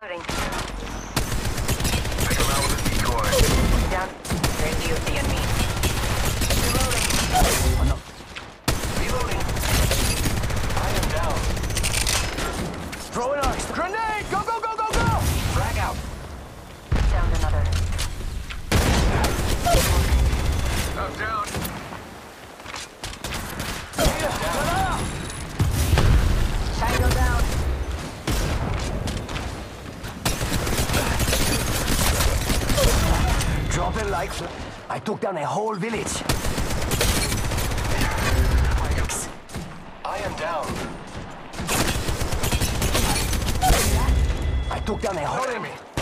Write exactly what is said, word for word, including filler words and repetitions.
Take him out with a decoy. Down. There's the O C on me. Reloading. Oh, no. Reloading. I am down. Throwing arcs. Grenade! Go, go, go, go, go! Frag out. Down another. I'm down. Tango down. Dropping like... I took down a whole village. I am down. I took down a whole... Enemy.